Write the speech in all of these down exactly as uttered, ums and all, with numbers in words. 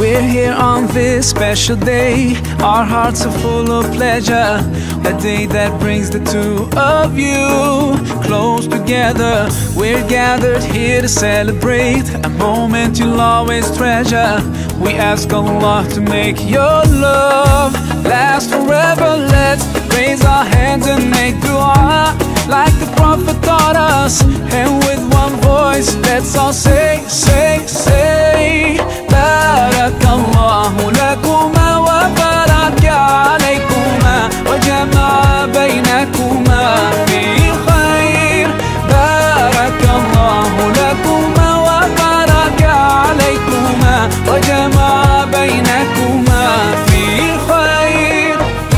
We're here on this special day. Our hearts are full of pleasure. A day that brings the two of you close together. We're gathered here to celebrate a moment you'll always treasure. We ask Allah to make your love last forever. Let's raise our hands and make dua like the Prophet taught us. And with one voice, let's all say, say, say, Barakallahu lakuma wa baraka alaykuma wa jama'a baynakuma fi khair. Barakallahu lakuma wa baraka alaykuma wa jama'a baynakuma fi khair.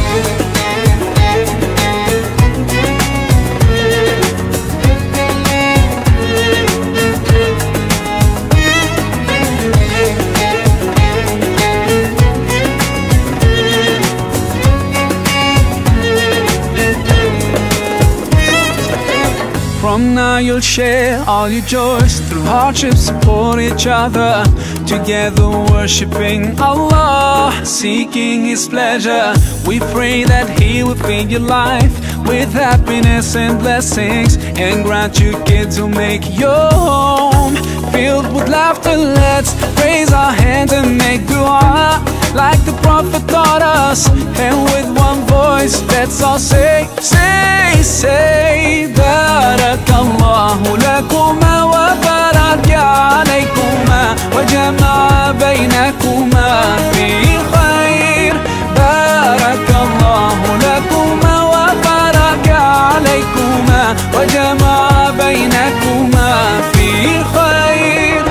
From now you'll share all your joys. Through hardships support each other. Together worshipping Allah, seeking His pleasure. We pray that He will fill your life with happiness and blessings, and grant you kids who make your home filled with laughter. Let's raise our hands and make dua like the Prophet taught us. And with one voice, let's all say, say, say, Barakallahu lakuma wa baraka alaykuma wa jama'a baynakuma fi khair. Barakallahu lakuma wa baraka alaykuma wa jama'a baynakuma fi khair.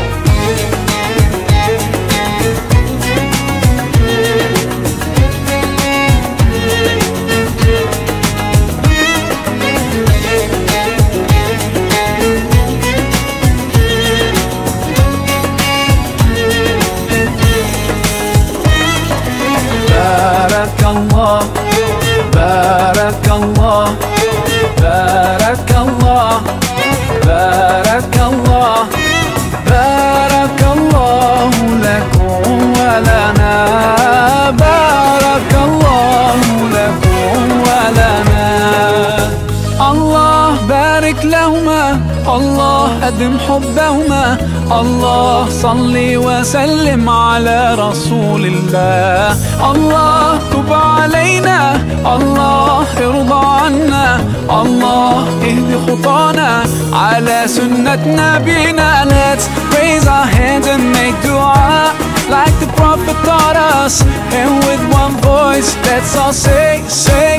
Barakallah, Barakallah, Barakallah, Barakallah, Barakallahu lakum wa lana, Barakallahu lakum wa lana. Allah barik lahuma, Allah adim hubbahuma. Allah salli wa sallim ala rasulillah. Allah tub alayna, Allah irda anna, Allah ihdi khutana ala sunnat nabina. Let's raise our hands and make dua like the Prophet taught us. And with one voice, let's all say, say,